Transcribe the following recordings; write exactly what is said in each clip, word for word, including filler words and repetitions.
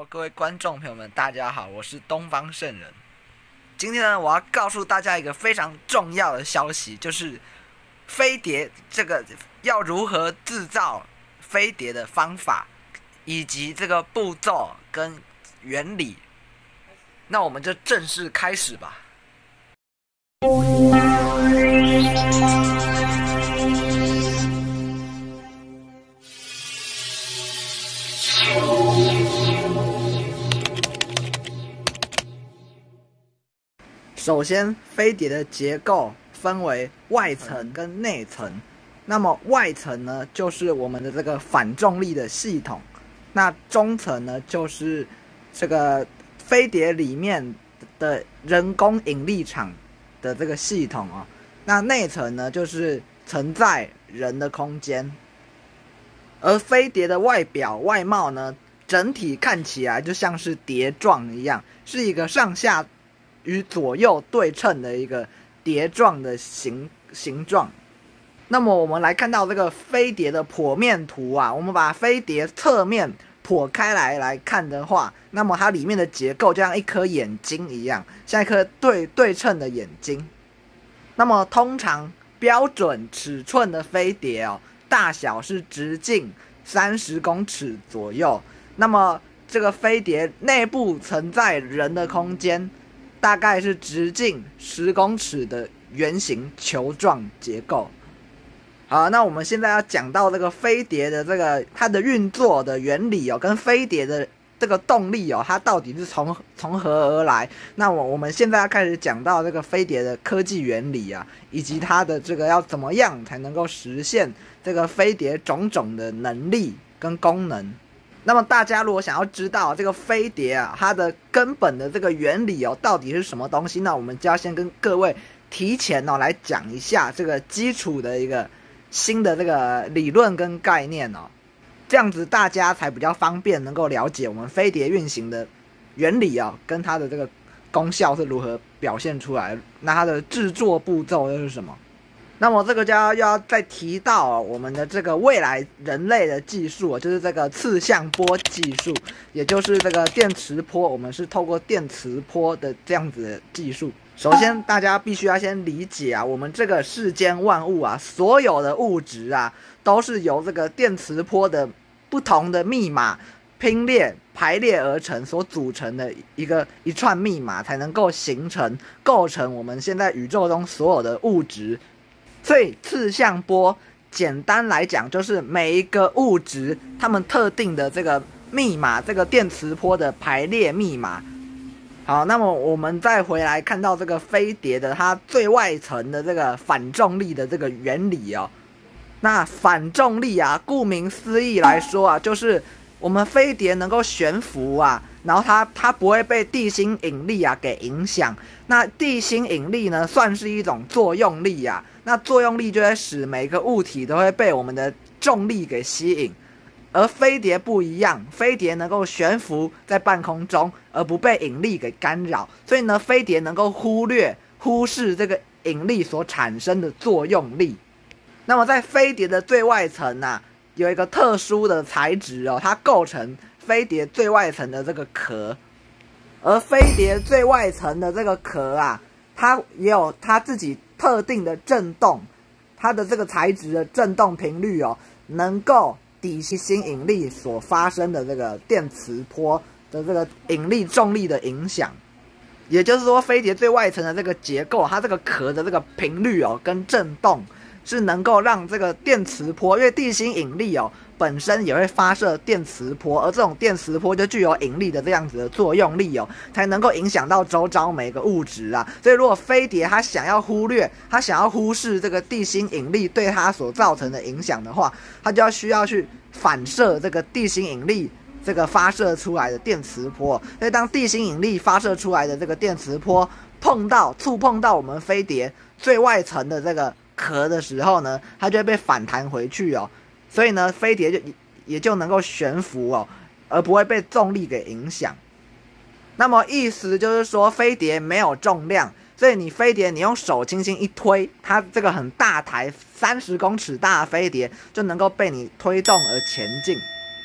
各位观众朋友们，大家好，我是东方圣人。今天呢，我要告诉大家一个非常重要的消息，就是飞碟这个要如何制造飞碟的方法，以及这个步骤跟原理。那我们就正式开始吧。首先，飞碟的结构分为外层跟内层。那么外层呢，就是我们的这个反重力的系统；那中层呢，就是这个飞碟里面的人工引力场的这个系统哦。那内层呢，就是承载人的空间。而飞碟的外表外貌呢，整体看起来就像是碟状一样，是一个上下与左右对称的一个碟状的形形状。那么我们来看到这个飞碟的剖面图啊，我们把飞碟侧面剖开来来看的话，那么它里面的结构就像一颗眼睛一样，像一颗对对称的眼睛。那么通常标准尺寸的飞碟哦，大小是直径三十公尺左右。那么这个飞碟内部承载人的空间，大概是直径十公尺的圆形球状结构。好，那我们现在要讲到这个飞碟的这个它的运作的原理哦，跟飞碟的这个动力哦，它到底是从从何而来？那我我们现在要开始讲到这个飞碟的科技原理啊，以及它的这个要怎么样才能够实现这个飞碟种种的能力跟功能。那么大家如果想要知道这个飞碟啊，它的根本的这个原理哦，到底是什么东西？那我们就要先跟各位提前哦来讲一下这个基础的一个新的这个理论跟概念哦，这样子大家才比较方便能够了解我们飞碟运行的原理啊、哦，跟它的这个功效是如何表现出来，那它的制作步骤又是什么？那么这个就要要再提到、哦、我们的这个未来人类的技术、哦、就是这个次向波技术，也就是这个电磁波，我们是透过电磁波的这样子的技术。首先大家必须要先理解啊，我们这个世间万物啊，所有的物质啊，都是由这个电磁波的不同的密码拼列排列而成所组成的一个一串密码，才能够形成构成我们现在宇宙中所有的物质。所以次向波简单来讲，就是每一个物质它们特定的这个密码，这个电磁波的排列密码。好，那么我们再回来看到这个飞碟的它最外层的这个反重力的这个原理哦。那反重力啊，顾名思义来说啊，就是我们飞碟能够悬浮啊，然后它它不会被地心引力啊给影响。那地心引力呢，算是一种作用力啊。那作用力就会使每个物体都会被我们的重力给吸引，而飞碟不一样，飞碟能够悬浮在半空中，而不被引力给干扰，所以呢，飞碟能够忽略、忽视这个引力所产生的作用力。那么在飞碟的最外层啊，有一个特殊的材质哦，它构成飞碟最外层的这个壳，而飞碟最外层的这个壳啊，它也有它自己特定的振动，它的这个材质的振动频率哦，能够抵心引力所发生的这个电磁波的这个引力重力的影响。也就是说，飞碟最外层的这个结构，它这个壳的这个频率哦跟振动，是能够让这个电磁波，因为地心引力哦本身也会发射电磁波，而这种电磁波就具有引力的这样子的作用力哦，才能够影响到周遭每个物质啊。所以如果飞碟它想要忽略，它想要忽视这个地心引力对它所造成的影响的话，它就要需要去反射这个地心引力这个发射出来的电磁波。所以当地心引力发射出来的这个电磁波碰到触碰到我们飞碟最外层的这个壳的时候呢，它就会被反弹回去哦。所以呢，飞碟就也就能够悬浮哦，而不会被重力给影响。那么意思就是说，飞碟没有重量，所以你飞碟你用手轻轻一推，它这个很大台三十公尺大的飞碟就能够被你推动而前进。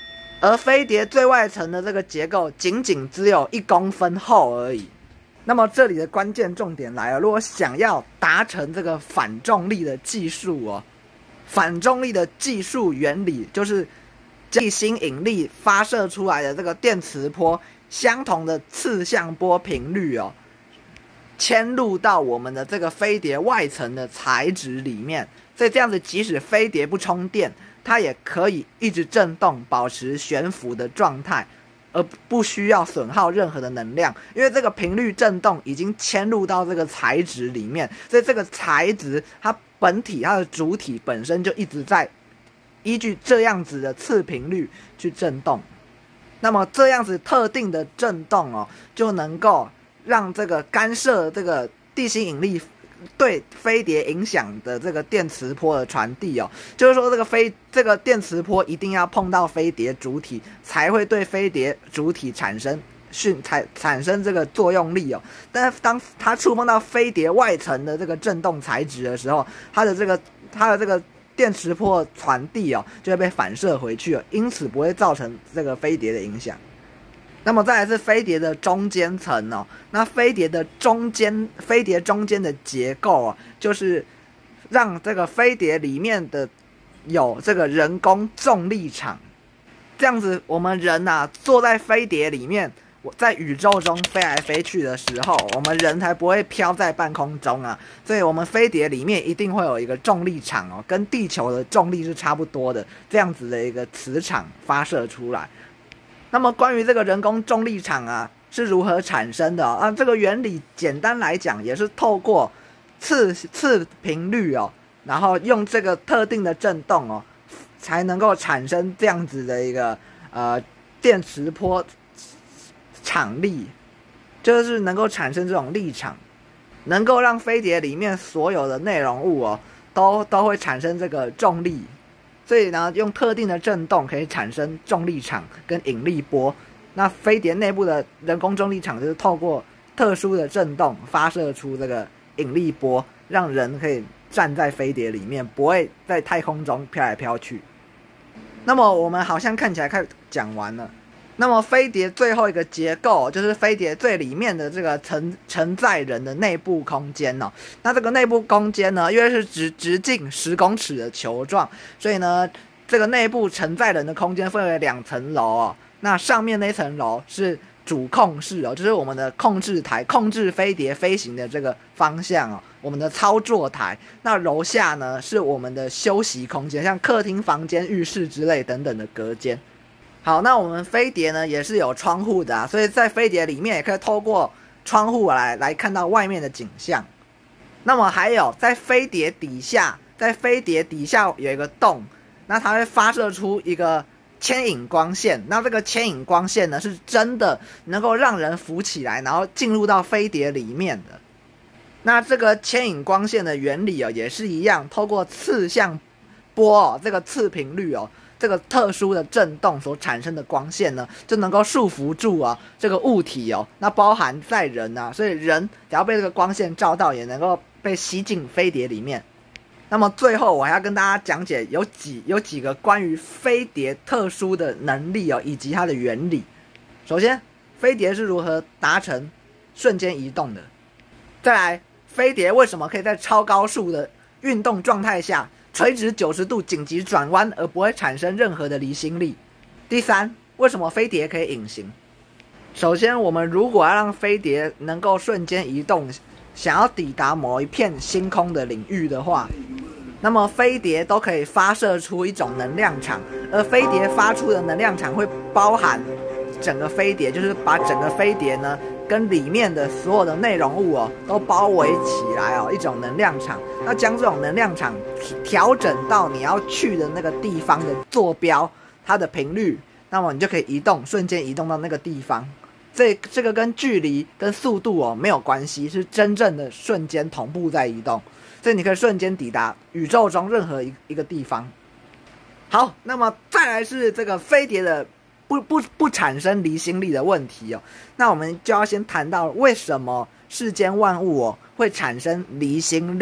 而飞碟最外层的这个结构仅仅只有一公分厚而已。那么这里的关键重点来了，如果想要达成这个反重力的技术哦，反重力的技术原理就是地心引力发射出来的这个电磁波相同的次相波频率哦，嵌入到我们的这个飞碟外层的材质里面，所以这样子即使飞碟不充电，它也可以一直震动，保持悬浮的状态，而不需要损耗任何的能量，因为这个频率震动已经嵌入到这个材质里面，所以这个材质它本体它的主体本身就一直在依据这样子的次频率去震动。那么这样子特定的震动哦，就能够让这个干涉这个地心引力对飞碟影响的这个电磁波的传递哦，就是说这个飞这个电磁波一定要碰到飞碟主体，才会对飞碟主体产生迅产产生这个作用力哦。但是当它触碰到飞碟外层的这个振动材质的时候，它的这个它的这个电磁波传递哦，就会被反射回去了，因此不会造成这个飞碟的影响。那么再来是飞碟的中间层哦，那飞碟的中间，飞碟中间的结构哦，就是让这个飞碟里面的有这个人工重力场，这样子我们人啊坐在飞碟里面，我在宇宙中飞来飞去的时候，我们人才不会飘在半空中啊，所以我们飞碟里面一定会有一个重力场哦，跟地球的重力是差不多的，这样子的一个磁场发射出来。那么关于这个人工重力场啊是如何产生的、哦、啊？这个原理简单来讲也是透过次次频率哦，然后用这个特定的振动哦，才能够产生这样子的一个呃电磁波场力，就是能够产生这种力场，能够让飞碟里面所有的内容物哦都都会产生这个重力。所以呢，用特定的振动可以产生重力场跟引力波。那飞碟内部的人工重力场就是透过特殊的振动发射出这个引力波，让人可以站在飞碟里面，不会在太空中飘来飘去。那么我们好像看起来快讲完了。那么飞碟最后一个结构就是飞碟最里面的这个承承载人的内部空间哦。那这个内部空间呢，因为是直直径十公尺的球状，所以呢，这个内部承载人的空间分为两层楼哦。那上面那层楼是主控室哦，就是我们的控制台，控制飞碟飞行的这个方向哦，我们的操作台。那楼下呢是我们的休息空间，像客厅、房间、浴室之类等等的隔间。好，那我们飞碟呢也是有窗户的啊，所以在飞碟里面也可以透过窗户来来看到外面的景象。那么还有在飞碟底下，在飞碟底下有一个洞，那它会发射出一个牵引光线。那这个牵引光线呢是真的能够让人浮起来，然后进入到飞碟里面的。那这个牵引光线的原理哦也是一样，透过次相波哦，这个次频率哦。这个特殊的振动所产生的光线呢，就能够束缚住啊这个物体哦，那包含在人啊，所以人只要被这个光线照到，也能够被吸进飞碟里面。那么最后我还要跟大家讲解有几有几个关于飞碟特殊的能力哦，以及它的原理。首先，飞碟是如何达成瞬间移动的？再来，飞碟为什么可以在超高速的运动状态下垂直九十度紧急转弯而不会产生任何的离心力？第三，为什么飞碟可以隐形？首先，我们如果要让飞碟能够瞬间移动，想要抵达某一片星空的领域的话，那么飞碟都可以发射出一种能量场，而飞碟发出的能量场会包含整个飞碟，就是把整个飞碟呢跟里面的所有的内容物哦都包围起来哦，一种能量场。那将这种能量场调整到你要去的那个地方的坐标，它的频率，那么你就可以移动，瞬间移动到那个地方。这这个跟距离跟速度哦没有关系，是真正的瞬间同步在移动，所以你可以瞬间抵达宇宙中任何一一个地方。好，那么再来是这个飞碟的不不不产生离心力的问题哦。那我们就要先谈到为什么世间万物哦会产生离心力。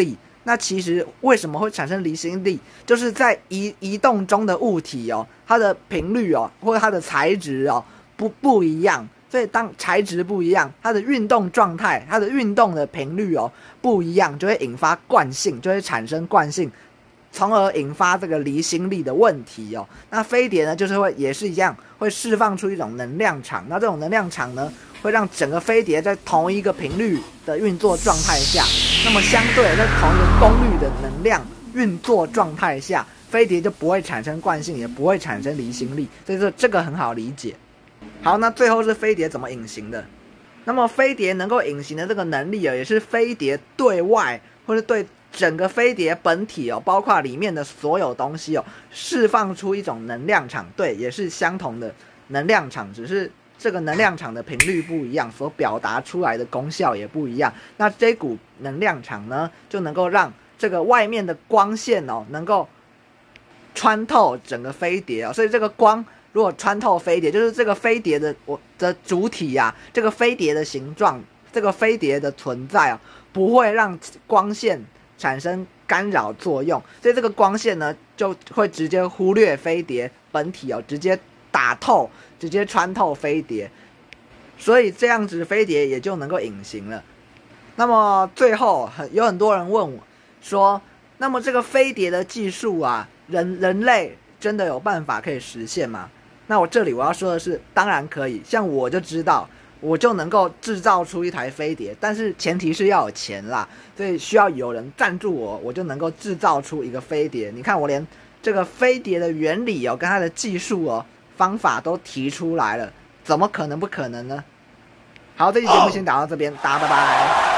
那其实为什么会产生离心力？就是在移移动中的物体哦，它的频率哦，或者它的材质哦，不不一样。所以当材质不一样，它的运动状态、它的运动的频率哦不一样，就会引发惯性，就会产生惯性，从而引发这个离心力的问题哦。那飞碟呢，就是会也是一样，会释放出一种能量场。那这种能量场呢，会让整个飞碟在同一个频率的运作状态下，那么相对在同一个功率的能量运作状态下，飞碟就不会产生惯性，也不会产生离心力。所以说这个很好理解。好，那最后是飞碟怎么隐形的？那么飞碟能够隐形的这个能力啊，也是飞碟对外或者对整个飞碟本体哦，包括里面的所有东西哦，释放出一种能量场。对，也是相同的能量场，只是这个能量场的频率不一样，所表达出来的功效也不一样。那这股能量场呢，就能够让这个外面的光线哦，能够穿透整个飞碟哦，所以这个光如果穿透飞碟，就是这个飞碟的我的主体呀、啊，这个飞碟的形状，这个飞碟的存在啊，不会让光线产生干扰作用，所以这个光线呢，就会直接忽略飞碟本体哦，直接打透，直接穿透飞碟，所以这样子飞碟也就能够隐形了。那么最后很有很多人问我说，那么这个飞碟的技术啊，人人类真的有办法可以实现吗？那我这里我要说的是，当然可以。像我就知道，我就能够制造出一台飞碟，但是前提是要有钱啦，所以需要有人赞助我，我就能够制造出一个飞碟。你看，我连这个飞碟的原理哦，跟它的技术哦、方法都提出来了，怎么可能不可能呢？好，这期节目先打到这边，大家拜拜。